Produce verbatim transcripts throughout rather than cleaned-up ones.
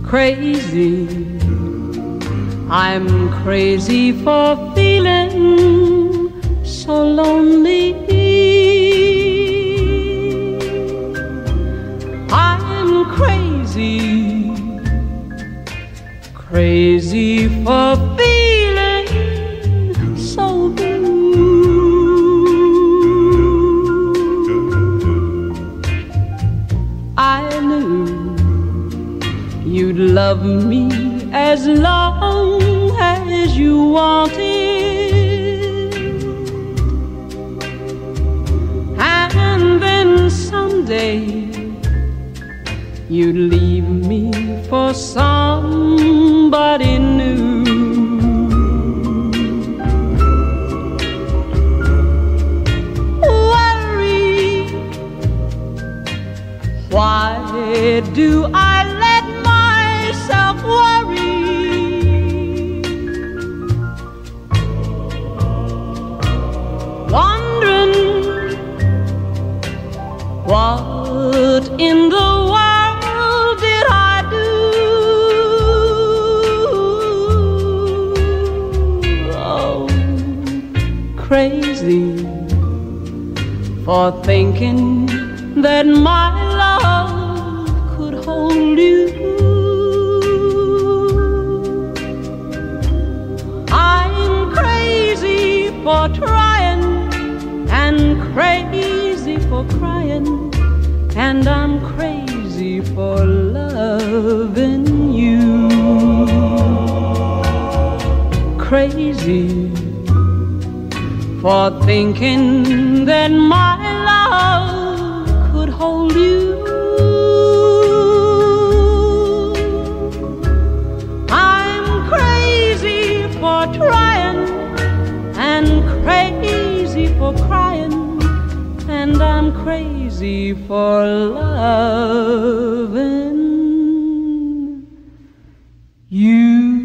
crazy. I'm crazy for feeling so lonely. I'm crazy, crazy for feeling so blue. I knew you'd love me as long as you wanted, and then someday you'd leave me for somebody new. Worry, why do I let myself worry? Wondering what in the world did I do? Oh, crazy for thinking that my love could hold you. I'm crazy for trying and crazy for crying, and I'm crazy for loving you. Crazy for thinking that my love could hold you. I'm crazy for trying and crazy for crying, and I'm crazy for loving you.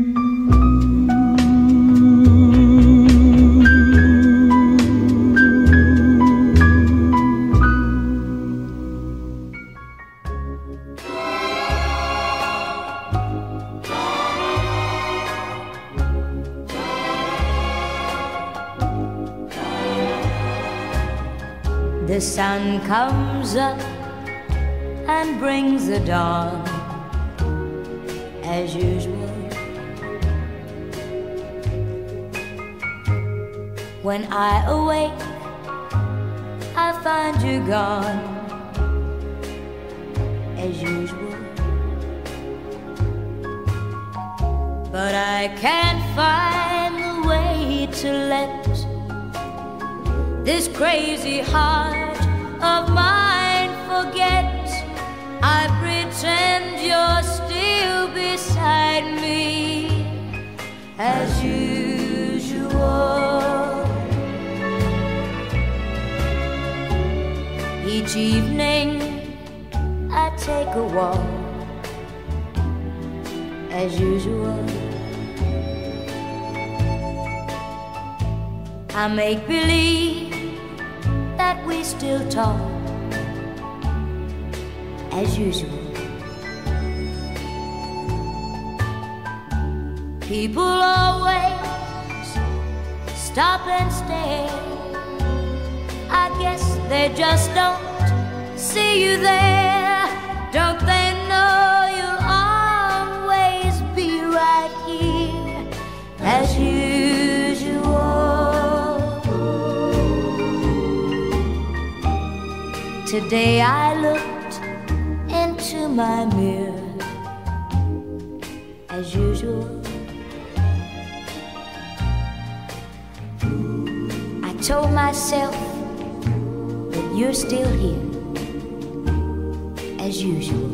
The sun comes up and brings the dawn, as usual. When I awake, I find you gone, as usual. But I can't find the way to let this crazy heart of mine forget. I pretend you're still beside me, as usual. Each evening I take a walk, as usual. I make believe that we still talk, as usual. People always stop and stare. I guess they just don't see you there. Don't they know you'll always be right here, as usual? Today I looked into my mirror, as usual. I told myself that you're still here, as usual.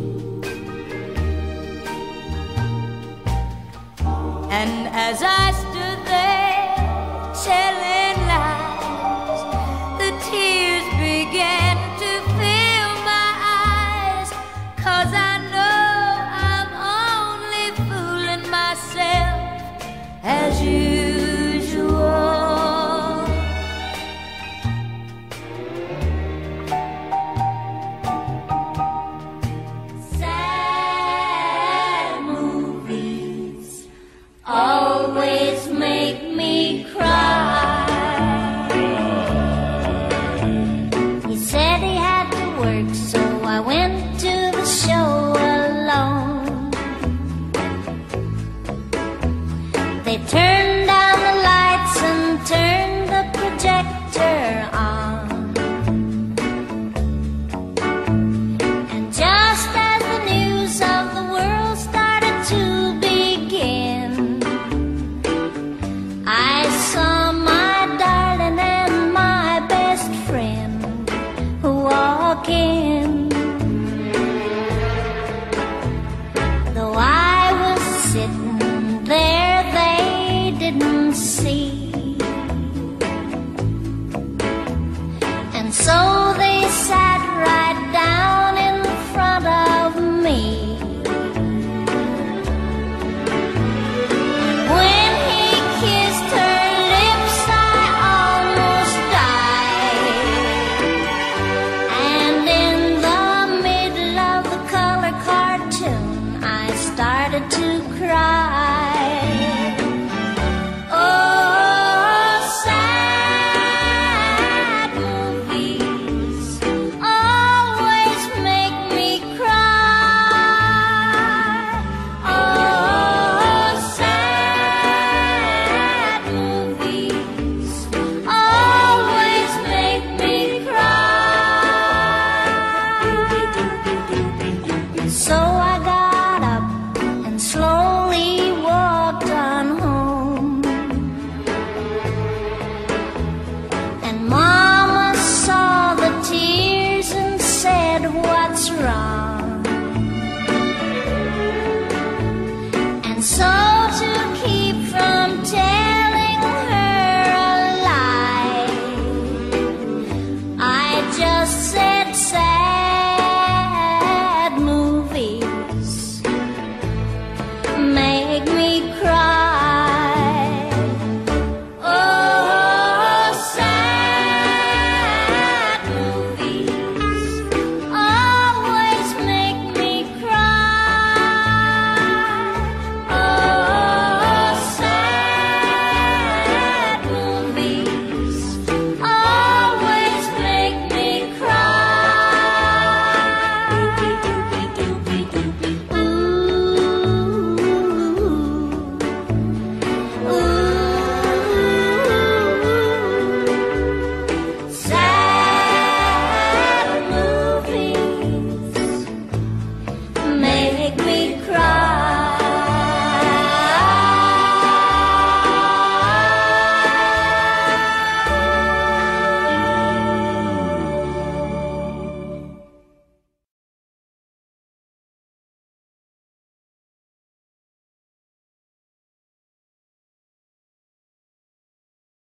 And as I stood there telling lies, the tears began to fill my eyes, 'cause I know I'm only fooling myself, as usual. Sad moon They turned down the lights and turned the projector on. And just as the news of the world started to begin, I saw my darling and my best friend walk in. Though I was sitting there, they didn't see. And so they sat right down in front of me. When he kissed her lips, I almost died. And in the middle of the color cartoon, I started to cry. Oh, sad movies always make me cry. Oh, sad movies always make me cry. So I got up and slowly walked on home. And Mama saw the tears and said, "What's wrong?" And so